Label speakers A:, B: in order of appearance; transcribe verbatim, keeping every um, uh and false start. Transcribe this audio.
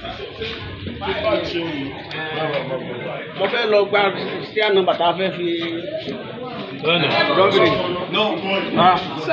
A: Mo fẹ́ lọ gba sí àná bàtà fẹ́ fi.
B: No.